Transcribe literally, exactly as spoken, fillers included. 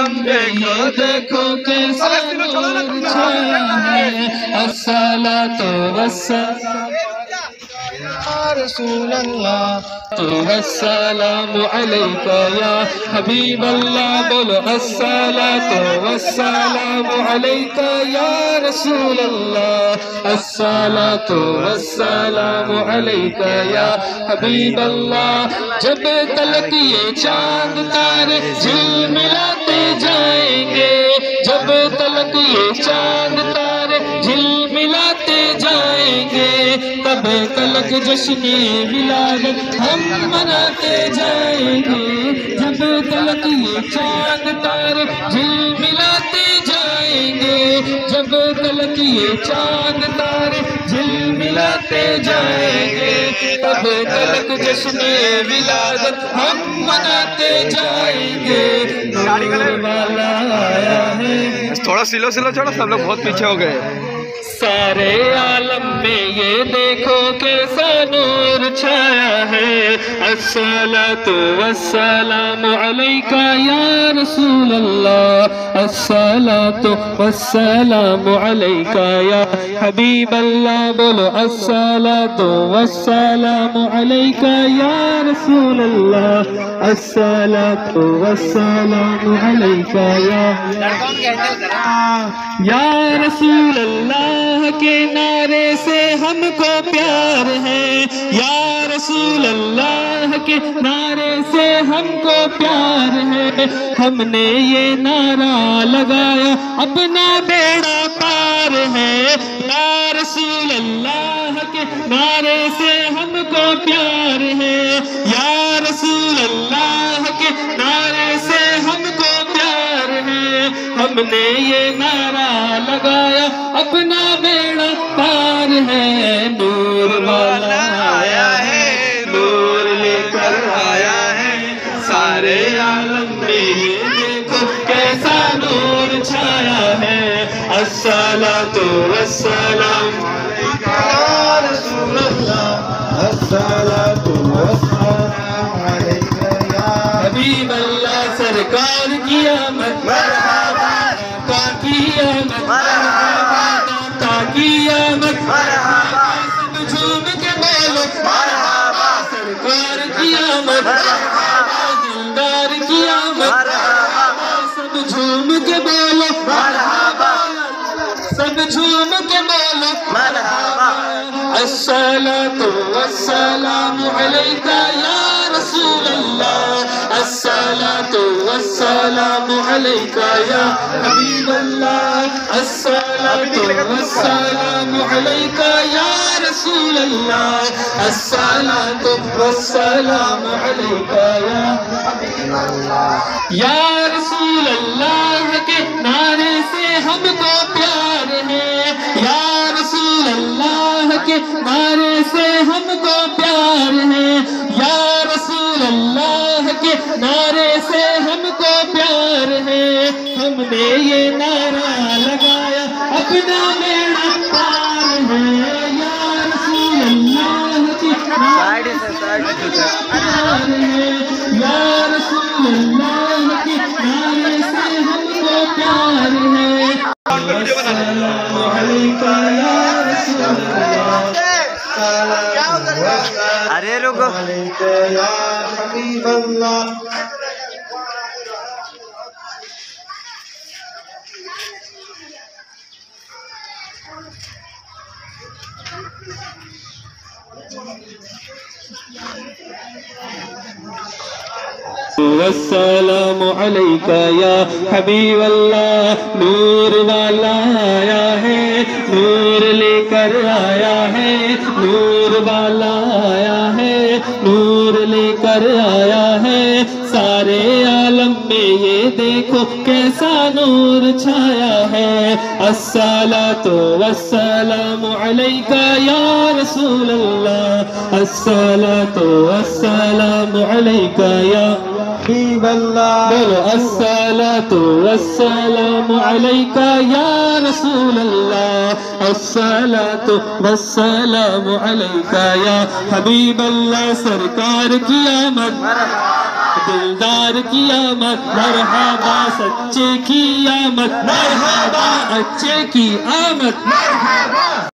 عالم میں یہ دیکھو کیسا نور چھایا ہے الصلاۃ والسلام یا رسول اللہ والسلام علیک یا حبیب اللہ بولو الصلاۃ والسلام علیک یا رسول اللہ الصلاۃ والسلام علیک یا حبیب اللہ جب تلک یہ چاند تارے جھلملاتے جائیں گے جب تلک یہ چاند تارے جھلملاتے جائیں گے تب تلک جشن ولادت ہم مناتے جائیں گے جب تلک یہ چاند تارے جھلملاتے جائیں گے جب تلک یہ چاند تارے جھلملاتے جائیں گے تب تلک جشن ولادت ہم مناتے جائیں گے نور والا آیا ہے تھوڑا سلو سلو چھوڑو سب لوگ بہت پیچھے ہو گئے سارے عالم میں یہ دیکھو کیسا نور چھایا ہے الصلاۃ والسلام علیک یا رسول اللہ الصلاۃ والسلام علیک یا حبیب اللہ بولو الصلاۃ والسلام علیک یا رسول اللہ الصلاۃ والسلام علیک یا یا رسول اللہ کے نعرے سے ہم کو پیار ہے یا رسول اللہ کے نعرے سے ہم کو پیار ہے ہم نے یہ نعرہ لگایا اپنا بیڑا پار ہے یا رسول اللہ کے نعرے سے ہم کو پیار ہے یا رسول اللہ کے نعرے سے ہم کو پیار ہے ہم نے یہ نعرہ لگایا اپنا بیڑا پار ہے نور والا آیا ہے نور لے کر آیا ہے سارے عالم میں دیکھو کیسا نور چھایا ہے الصلاۃ والسلام یا رسول اللہ الصلاۃ والسلام علیک یا حبیب اللہ سرکار کی آمد مرحبا کا کی آمد مرحبا کا کی آمد مرحبا سب جھوم کے بولو مرحبا سرکار کی آمد مرحبا دلدار کی آمد مرحبا سب جھوم کے بولو مرحبا سب جھوم کے بولو مرحبا الصلاۃ والسلام علیک یا رسول اللہ الصلاۃ والسلام علیک یا حبیب اللہ الصلاۃ والسلام علیک یا رسول اللہ الصلاۃ والسلام علیک یا حبیب اللہ یا رسول اللہ کے نعرے سے ہم کو پیار ہے یا رسول اللہ کے نعرے سے ہم کو پیار ہے یا رسول اللہ کے نعرے سے ہم کو پیار ہے ہم نے یہ نعرہ لگایا اپنا بیڑا پار ہے یا رسول اللہ کے نعرے سے ہم کو پیار ہے یا رسول اللہ کے نعرے سے ہم کو پیار ہے السلام علیکم یا رسول اللہ ارے رکو یا حبیب اللہ والسلام علیک یا حبیب اللہ نور والا آیا ہے نور لے کر آیا ہے نور والا آیا ہے نور لے کر آیا ہے سارے عالم میں یہ دیکھو کیسا نور چھایا ہے الصلاۃ والسلام علیک یا رسول اللہ الصلاۃ والسلام علیک یا حبیب اللہ بولو الصلاۃ والسلام علیک یا رسول اللہ الصلاۃ والسلام علیک یا حبیب اللہ سرکار کی آمد دلدار کی آمد، مرحبا سچے کی آمد، مرحبا اچھے کی آمد.